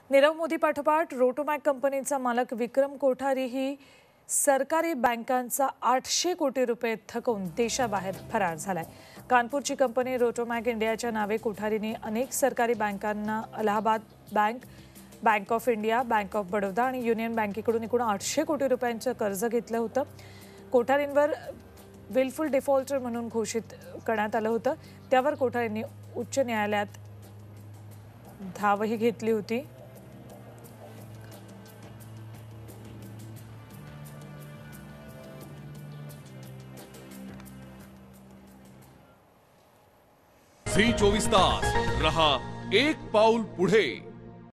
नीरव मोदी पाठोपाठ रोटोमॅक कंपनीचा मालक विक्रम कोठारी ही सरकारी बँकांचा 800 कोटी रुपये थकवून देशाबाहेर फरार झालाय। कानपूरची कंपनी रोटोमॅक इंडियाच्या नावे कोठारीने अनेक सरकारी बँकांना Allahabad bank, bank of India, bank of Baroda आणि युनियन बँकेकडून एकूण 800 कोटी रुपयांचं कर्ज घेतलं होतं। कोठारींवर विलफुल डिफॉल्टर म्हणून घोषित करण्यात आलं होतं। त्यावर कोठारींनी उच्च न्यायालयात धावही घेतली होती। झी 24 तास रहा एक पाऊल पुढे।